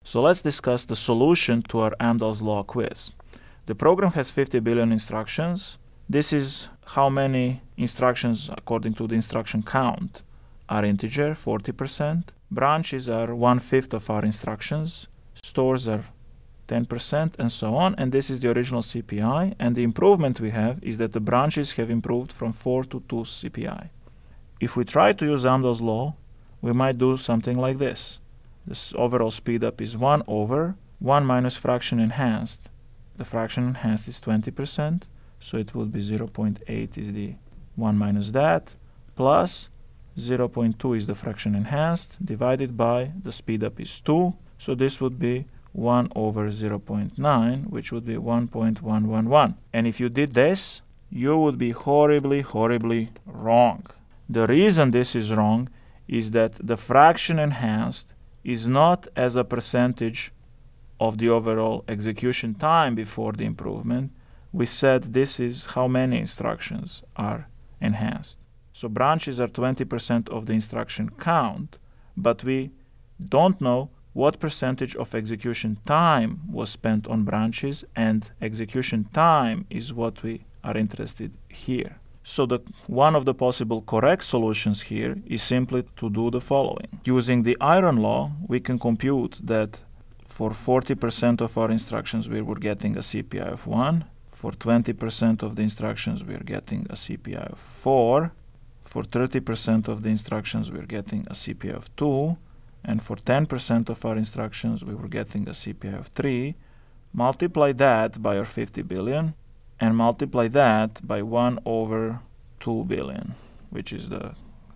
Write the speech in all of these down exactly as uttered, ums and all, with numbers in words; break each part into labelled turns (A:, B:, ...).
A: So let's discuss the solution to our Amdahl's law quiz. The program has fifty billion instructions. This is how many instructions according to the instruction count are integer, forty percent. Branches are one-fifth of our instructions. Stores are ten percent, and so on. And this is the original C P I. And the improvement we have is that the branches have improved from four to two C P I. If we try to use Amdahl's law, we might do something like this. This overall speedup is one over one minus fraction enhanced. The fraction enhanced is twenty percent, so it would be zero point eight is the one minus that, plus zero point two is the fraction enhanced, divided by the speedup is two, so this would be one over zero point nine, which would be one point one one one. And if you did this, you would be horribly, horribly wrong. The reason this is wrong is that the fraction enhanced is not as a percentage of the overall execution time before the improvement. We said this is how many instructions are enhanced. So branches are twenty percent of the instruction count, but we don't know what percentage of execution time was spent on branches, and execution time is what we are interested here. So the, one of the possible correct solutions here is simply to do the following. Using the iron law, we can compute that for forty percent of our instructions we were getting a C P I of one, for twenty percent of the instructions we are getting a C P I of four, for thirty percent of the instructions we are getting a C P I of two, and for ten percent of our instructions we were getting a C P I of three. Multiply that by our fifty billion, and multiply that by one over two billion, which is the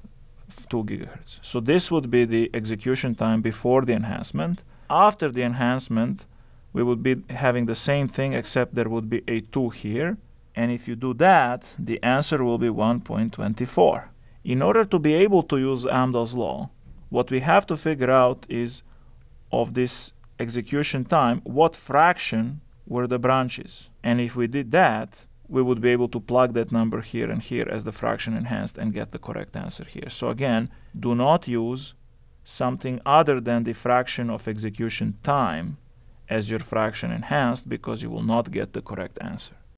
A: two gigahertz. So this would be the execution time before the enhancement. After the enhancement, we would be having the same thing, except there would be a two here. And if you do that, the answer will be one point two four. In order to be able to use Amdahl's law, what we have to figure out is, of this execution time, what fraction were the branches. And if we did that, we would be able to plug that number here and here as the fraction enhanced and get the correct answer here. So again, do not use something other than the fraction of execution time as your fraction enhanced, because you will not get the correct answer.